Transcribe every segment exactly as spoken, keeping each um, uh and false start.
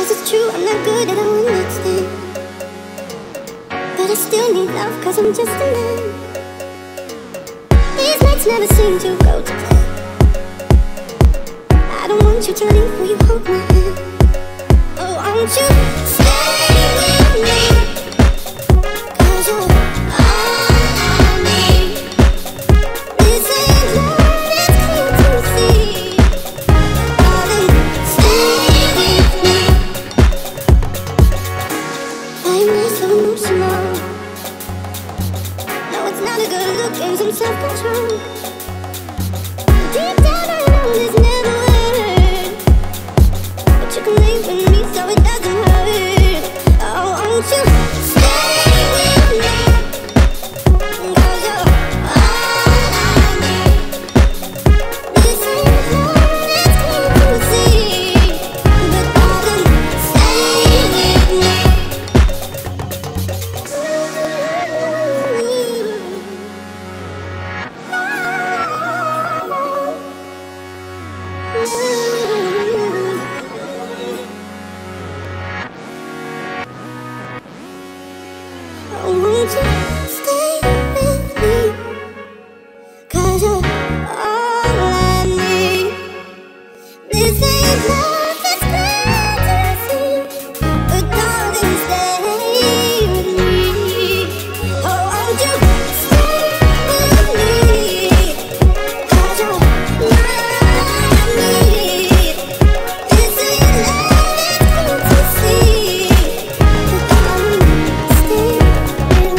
Cause it's true, I'm not good at a one-night stand, but I still need love cause I'm just a man. These nights never seem to go to plan. I don't want you to leave, will you hold my hand? Oh, won't you stay with me? Cause you're all I need. This ain't love, it's clear to see. Darling, stay with me. Why am I so emotional? No, it's not a good look, gain some self-control. Deep down I know this never worked, but you can leave with me so it doesn't hurt. Oh, won't you stay with me? Cause you're all I need. This ain't love, it's clear to see. But darling, stay with me. Oh, won't you stay with me? Cause you're all I need. This ain't love, it's clear to see. But darling, stay with me. Oh, won't you stay with me? Cause you're all I need. This ain't love, it's clear to see. But darling, stay with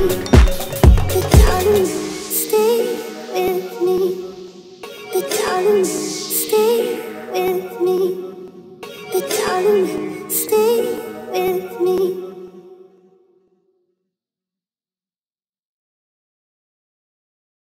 me. But darling, stay with me. But darling, stay with me. But darling, stay with me.